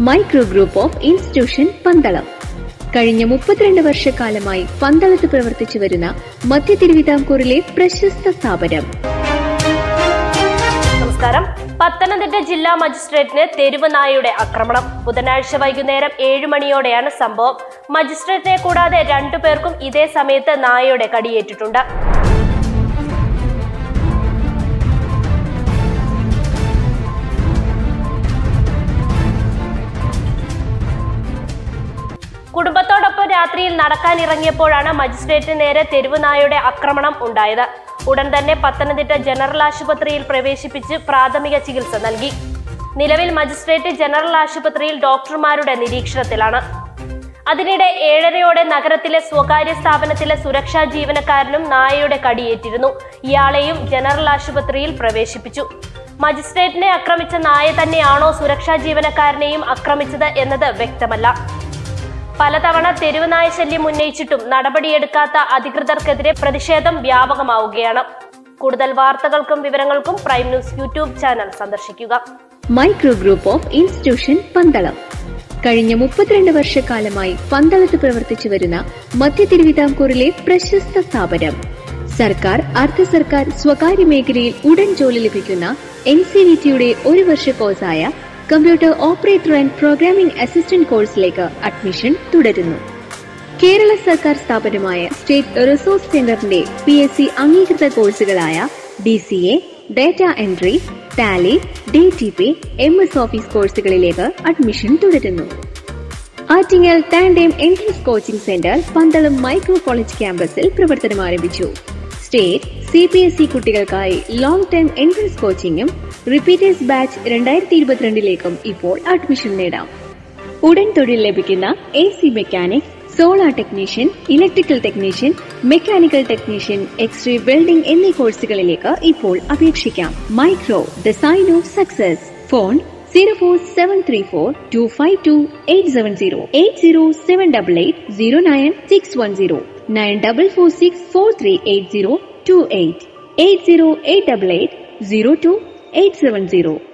Micro group of institution Pandalam കഴിഞ്ഞ 32 വർഷക്കാലമായി പന്തളത്ത് പ്രവർത്തിച്ചു വരുന്ന മധ്യ തിരുവിതാംകൂറിലെ പ്രശസ്ത സ്ഥാപനം. നമസ്കാരം. പത്തനംതിട്ട ജില്ലാ മജിസ്ട്രേറ്റിന് തെരുവ് നായയുടെ ആക്രമണം. ബുധനാഴ്ച വൈകുന്നേരം 7 മണിയോടെയാണ് സംഭവം. മജിസ്ട്രേറ്റിനെ കൂടാതെ 2 പേർക്കും ഇതേ സമയത്ത് നായയുടെ കടിയേറ്റിട്ടുണ്ട്. കുടുംബത്തോടൊപ്പം രാത്രിയിൽ നടക്കാനിറങ്ങിയപ്പോഴാണ് മജിസ്ട്രേറ്റിന് നേരെ തെരുവ് നായയുടെ ആക്രമണം ഉണ്ടായത്. ഉടൻ തന്നെ പത്തനംതിട്ട ജനറൽ ആശുപത്രിയിൽ പ്രവേശിപ്പിച്ച് പ്രാഥമിക ചികിത്സ നൽകി. നിലവിൽ മജിസ്ട്രേറ്റ് ജനറൽ ആശുപത്രിയിൽ ഡോക്ടർമാരുടെ നിരീക്ഷണത്തിലാണ്. അതിനിടെ 7:30 നഗരത്തിലെ സ്വകാര്യ സ്ഥാപനത്തിലെ സുരക്ഷാ ജീവനക്കാരനും നായയുടെ കടിയേറ്റിരുന്നു. ഇയാളെയും ജനറൽ ആശുപത്രിയിൽ പ്രവേശിപ്പിച്ചു. മജിസ്ട്രേറ്റിനെ ആക്രമിച്ച നായ തന്നെയാണോ സുരക്ഷാ ജീവനക്കാരനെയും ആക്രമിച്ചത് എന്നത് വ്യക്തമല്ല. പലതവണ തെരുവ് നായ ശല്യം ഉന്നയിച്ചിട്ടും നടപടിയെടുക്കാത്ത അധികൃതർക്കെതിരെ പ്രതിഷേധം വ്യാപകമാവുകയാണ്. കൂടുതൽ വാർത്തകൾക്കും വിവരങ്ങൾക്കും പ്രൈം ന്യൂസ് യൂട്യൂബ് ചാനൽ സന്ദർശിക്കുക. Micro group of institution Pandalam കഴിഞ്ഞ 32 വർഷക്കാലമായി പന്തളത്ത് പ്രവർത്തിച്ചു വരുന്ന മധ്യ തിരുവിതാംകൂറിലെ പ്രശസ്ത സ്ഥാപനം. സർക്കാർ, അർദ്ധ സർക്കാർ, സ്വകാര്യ മേഖലയിൽ ഉടൻ ജോലി ലഭിക്കുന്ന NCVT-യുടെ 1 വർഷ കോഴ്സായ computer operator and programming assistant കോഴ്സിലേക്ക് അഡ്മിഷൻ തുടരുന്നു. കേരള സർക്കാർ സ്ഥാപനമായ സ്റ്റേറ്റ് റിസോഴ്സ് സെന്ററിന്റെ PSC അംഗീകൃത കോഴ്സുകളായ DCA, data entry, Tally, DTP, MS office കോഴ്സുകളിലേക്ക് അഡ്മിഷൻ തുടരുന്നു. Attingal tandem entrance coaching centre Pandalam micro college ക്യാമ്പസിൽ പ്രവർത്തനം ആരംഭിച്ചു. സ്റ്റേറ്റ് CPSE കുട്ടികൾക്കായി ലോങ് ടേം എൻട്രൻസ് കോച്ചിങ്ങും റിപ്പീറ്റേഴ്സ് ബാച്ച് 2022 ഇപ്പോൾ അഡ്മിഷൻ നേടാം. ഉടൻ തൊഴിൽ ലഭിക്കുന്ന AC mechanic, solar technician, electrical technician, mechanical technician, x-ray welding എന്നീ കോഴ്സുകളിലേക്ക് ഇപ്പോൾ അപേക്ഷിക്കാം. Micro the sign of success. Phone 04734252870 8078809 9446438028 8088802 870